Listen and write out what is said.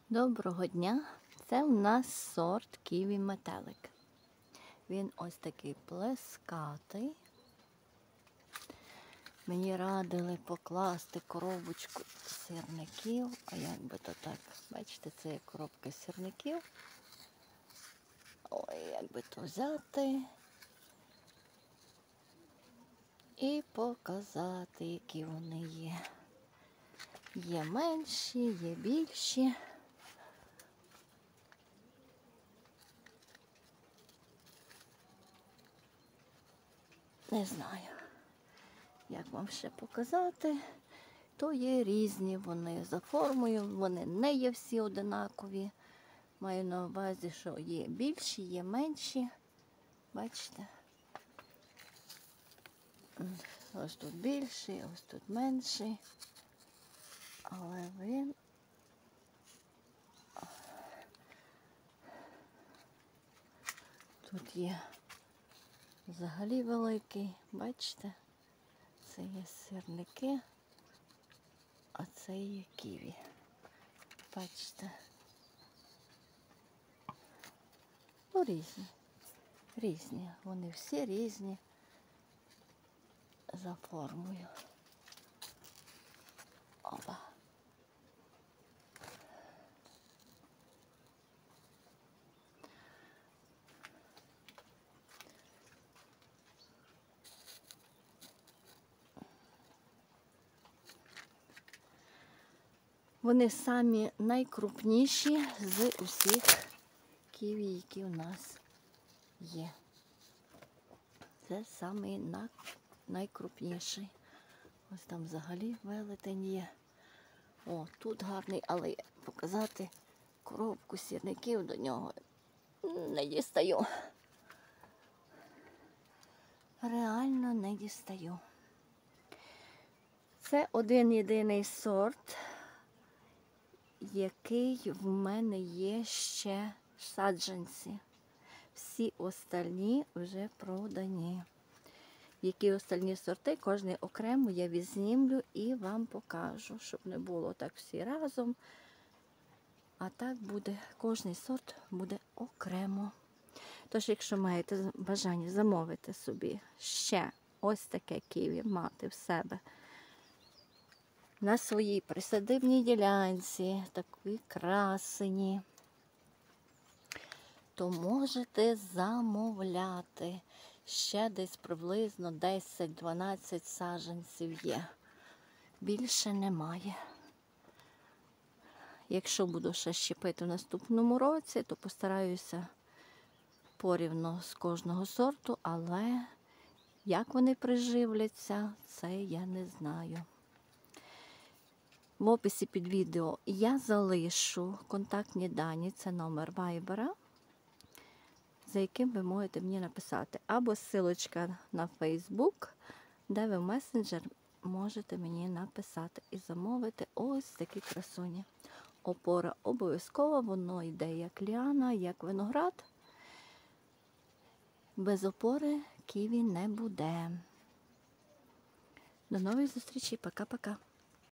Доброго дня! Це у нас сорт ківі метелик. Він ось такий плескатий. Мені радили покласти коробочку сірників. А як би то так? Бачите, це є коробка сірників. Ой, як би то взяти і показати, які вони є. Є менші, є більші. Не знаю, як вам ще показати. То є різні вони за формою, вони не є всі одинакові. Маю на увазі, що є більші, є менші. Бачите? Ось тут більший, ось тут менший. Але він тут є взагалі великий, бачите? Це є сирники, а це є ківі. Бачите? Ну, різні. Різні. Вони всі різні за формою. Опа. Вони самі найкрупніші з усіх ківі, які у нас є. Це самий найкрупніший. Ось там взагалі велетень є. О, тут гарний, але показати коробку сірників до нього не дістаю. Реально не дістаю. Це один єдиний сорт, який в мене є ще саджанці. Всі остальні вже продані. Які остальні сорти, кожний окремо я відзнімлю і вам покажу, щоб не було так всі разом. А так буде, кожний сорт буде окремо. Тож, якщо маєте бажання замовити собі ще ось таке ківі, мати в себе на своїй присадибній ділянці, такій красені, то можете замовляти. Ще десь приблизно 10-12 саджанців є. Більше немає. Якщо буду ще щепити в наступному році, то постараюся порівну з кожного сорту, але як вони приживляться, це я не знаю. В описі під відео я залишу контактні дані, це номер вайбера, за яким ви можете мені написати. Або ссылочка на Facebook, де ви в месенджер можете мені написати і замовити ось такі красуні. Опора обов'язково, воно йде як ліана, як виноград. Без опори ківі не буде. До нових зустрічей, пока-пока.